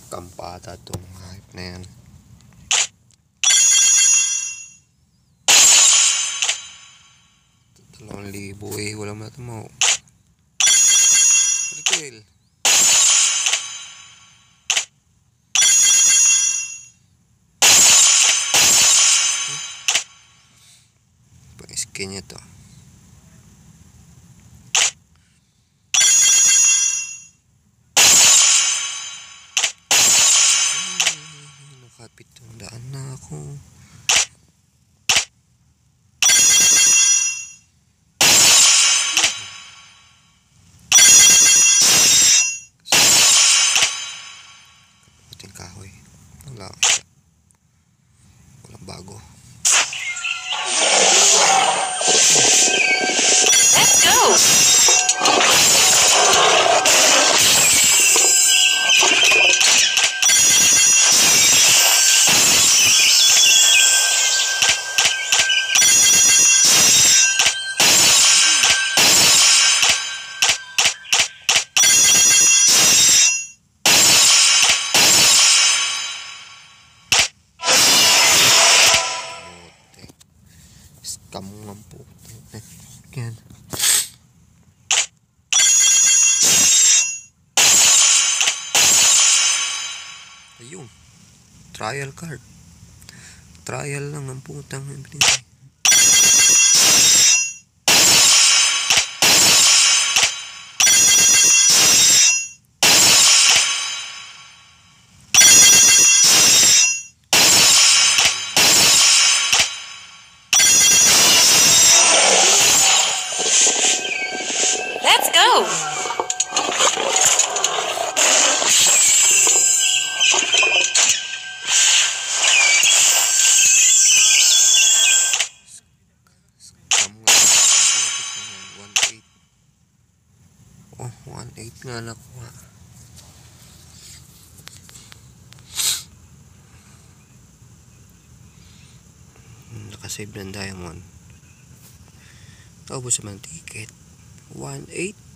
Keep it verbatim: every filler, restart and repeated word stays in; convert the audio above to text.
Kampada itong hype na yan. Dalawang libo eh. Wala mo natin mo. Retail. Pang-skin niya to. Nakapit yung daan na ako. Kaputing kahoy. Wala siya. Walang bago. Let's go! Scam ng puto. Yan. Ayun. Trial card. Trial lang ng putang binigay. Let's go! Oh, one eight nga nakuha. Nakasave ng diamond. Taubos naman ticket. one eight.